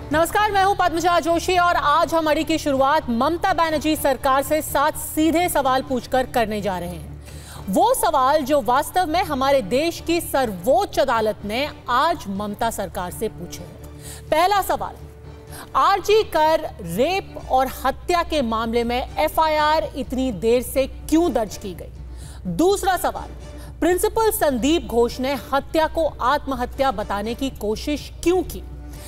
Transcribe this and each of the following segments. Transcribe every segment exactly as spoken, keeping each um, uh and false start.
नमस्कार, मैं हूं पद्मजा जोशी और आज हम अड़ी की शुरुआत ममता बनर्जी सरकार से सात सीधे सवाल पूछकर करने जा रहे हैं। वो सवाल जो वास्तव में हमारे देश की सर्वोच्च अदालत ने आज ममता सरकार से पूछे हैं। पहला सवाल, आरजी कर रेप और हत्या के मामले में एफआईआर इतनी देर से क्यों दर्ज की गई? दूसरा सवाल, प्रिंसिपल संदीप घोष ने हत्या को आत्महत्या बताने की कोशिश क्यों की?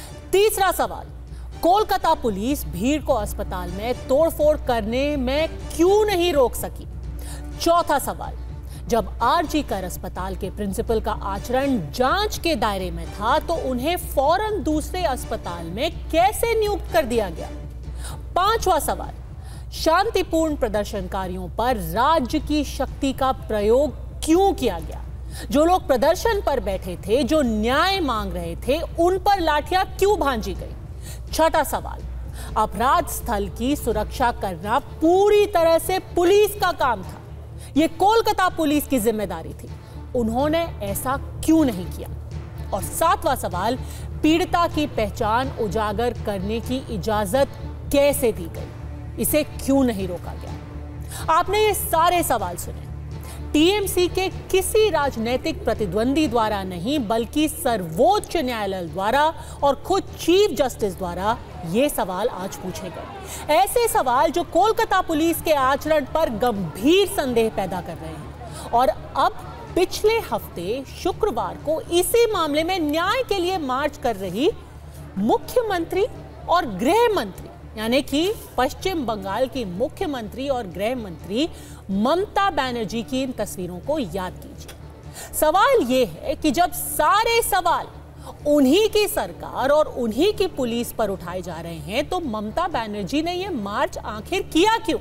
तीसरा सवाल, कोलकाता पुलिस भीड़ को अस्पताल में तोड़फोड़ करने में क्यों नहीं रोक सकी? चौथा सवाल, जब आरजी कर अस्पताल के प्रिंसिपल का आचरण जांच के दायरे में था तो उन्हें फौरन दूसरे अस्पताल में कैसे नियुक्त कर दिया गया? पांचवा सवाल, शांतिपूर्ण प्रदर्शनकारियों पर राज्य की शक्ति का प्रयोग क्यों किया गया? जो लोग प्रदर्शन पर बैठे थे, जो न्याय मांग रहे थे, उन पर लाठियां क्यों भांजी गई? छठा सवाल, अपराध स्थल की सुरक्षा करना पूरी तरह से पुलिस का काम था, यह कोलकाता पुलिस की जिम्मेदारी थी, उन्होंने ऐसा क्यों नहीं किया? और सातवां सवाल, पीड़िता की पहचान उजागर करने की इजाजत कैसे दी गई, इसे क्यों नहीं रोका गया? आपने ये सारे सवाल सुने, टीएमसी के किसी राजनीतिक प्रतिद्वंदी द्वारा नहीं बल्कि सर्वोच्च न्यायालय द्वारा और खुद चीफ जस्टिस द्वारा ये सवाल आज पूछे गए। ऐसे सवाल जो कोलकाता पुलिस के आचरण पर गंभीर संदेह पैदा कर रहे हैं। और अब पिछले हफ्ते शुक्रवार को इसी मामले में न्याय के लिए मार्च कर रही मुख्यमंत्री और गृह मंत्री यानी कि पश्चिम बंगाल की मुख्यमंत्री और गृह मंत्री ममता बनर्जी की इन तस्वीरों को याद कीजिए। सवाल यह है कि जब सारे सवाल उन्हीं की सरकार और उन्हीं की पुलिस पर उठाए जा रहे हैं तो ममता बनर्जी ने यह मार्च आखिर किया क्यों?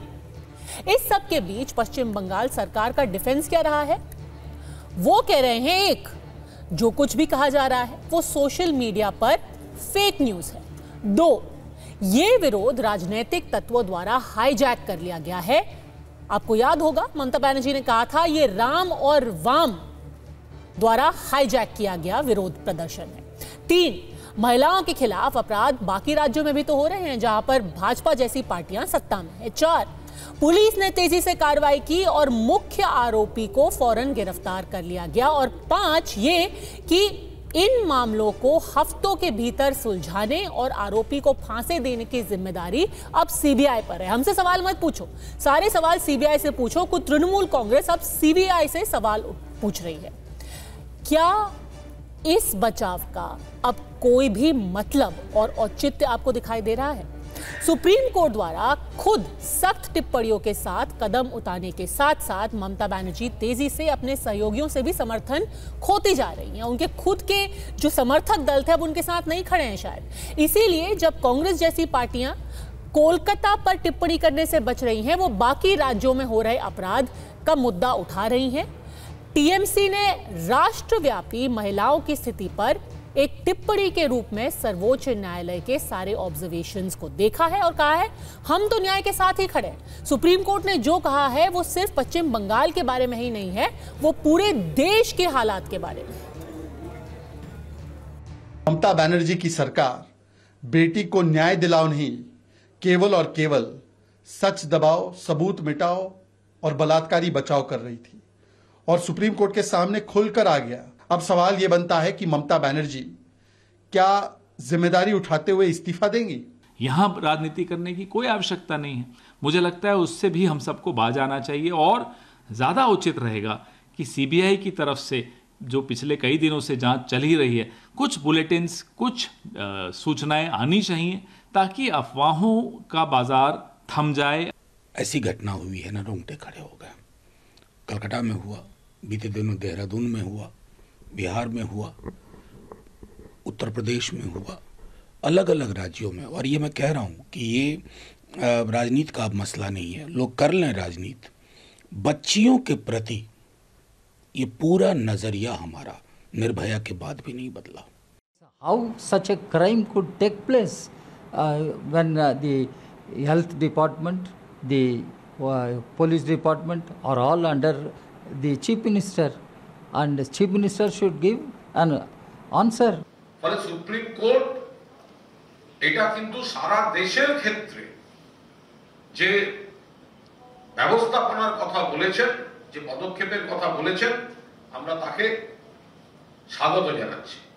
इस सब के बीच पश्चिम बंगाल सरकार का डिफेंस क्या रहा है? वो कह रहे हैं, एक, जो कुछ भी कहा जा रहा है वो सोशल मीडिया पर फेक न्यूज है। दो, ये विरोध राजनीतिक तत्वों द्वारा हाईजैक कर लिया गया है। आपको याद होगा ममता बनर्जी ने कहा था ये राम और वाम द्वारा हाईजैक किया गया विरोध प्रदर्शन है। तीन, महिलाओं के खिलाफ अपराध बाकी राज्यों में भी तो हो रहे हैं जहां पर भाजपा जैसी पार्टियां सत्ता में है। चार, पुलिस ने तेजी से कार्रवाई की और मुख्य आरोपी को फौरन गिरफ्तार कर लिया गया। और पांच, ये कि इन मामलों को हफ्तों के भीतर सुलझाने और आरोपी को फांसी देने की जिम्मेदारी अब सीबीआई पर है। हमसे सवाल मत पूछो, सारे सवाल सीबीआई से पूछो। कुछ तृणमूल कांग्रेस अब सीबीआई से सवाल पूछ रही है। क्या इस बचाव का अब कोई भी मतलब और औचित्य आपको दिखाई दे रहा है? सुप्रीम कोर्ट द्वारा खुद सख्त टिप्पणियों के साथ कदम उठाने के साथ साथ ममता बनर्जी तेजी से अपने सहयोगियों से भी समर्थन खोती जा रही हैं। उनके खुद के जो समर्थक दल थे अब उनके साथ नहीं खड़े हैं शायद। इसीलिए जब कांग्रेस जैसी पार्टियां कोलकाता पर टिप्पणी करने से बच रही हैं, वो बाकी राज्यों में हो रहे अपराध का मुद्दा उठा रही हैं। टीएमसी ने राष्ट्रव्यापी महिलाओं की स्थिति पर एक टिप्पणी के रूप में सर्वोच्च न्यायालय के सारे ऑब्जर्वेशंस को देखा है और कहा है हम तो न्याय के साथ ही खड़े हैं। सुप्रीम कोर्ट ने जो कहा है वो सिर्फ पश्चिम बंगाल के बारे में ही नहीं है, वो पूरे देश के हालात के बारे में। ममता बनर्जी की सरकार बेटी को न्याय दिलाओ नहीं, केवल और केवल सच दबाओ, सबूत मिटाओ और बलात्कारी बचाओ कर रही थी और सुप्रीम कोर्ट के सामने खुलकर आ गया। अब सवाल यह बनता है कि ममता बनर्जी क्या जिम्मेदारी उठाते हुए इस्तीफा देंगी? यहां राजनीति करने की कोई आवश्यकता नहीं है। मुझे लगता है उससे भी हम सबको बाज आना चाहिए और ज्यादा उचित रहेगा कि सीबीआई की तरफ से जो पिछले कई दिनों से जांच चल ही रही है, कुछ बुलेटिन्स, कुछ सूचनाएं आनी चाहिए ताकि अफवाहों का बाजार थम जाए। ऐसी घटना हुई है ना, रोंगटे खड़े हो गए। कलकत्ता में हुआ, बीते दिनों देहरादून में हुआ, बिहार में हुआ, उत्तर प्रदेश में हुआ, अलग अलग राज्यों में। और ये मैं कह रहा हूँ कि ये राजनीति का अब मसला नहीं है, लोग कर लें राजनीति। बच्चियों के प्रति ये पूरा नजरिया हमारा निर्भया के बाद भी नहीं बदला। How such a crime could take place when the health department, the police department are all under the chief minister and the chief minister should give an answer. For the Supreme Court এটা কিন্তু সারা দেশের ক্ষেত্রে যে ব্যবস্থাপনার কথা বলেছেন, যে পদক্ষেপের কথা বলেছেন, আমরা তাকে স্বাগত জানাচ্ছি।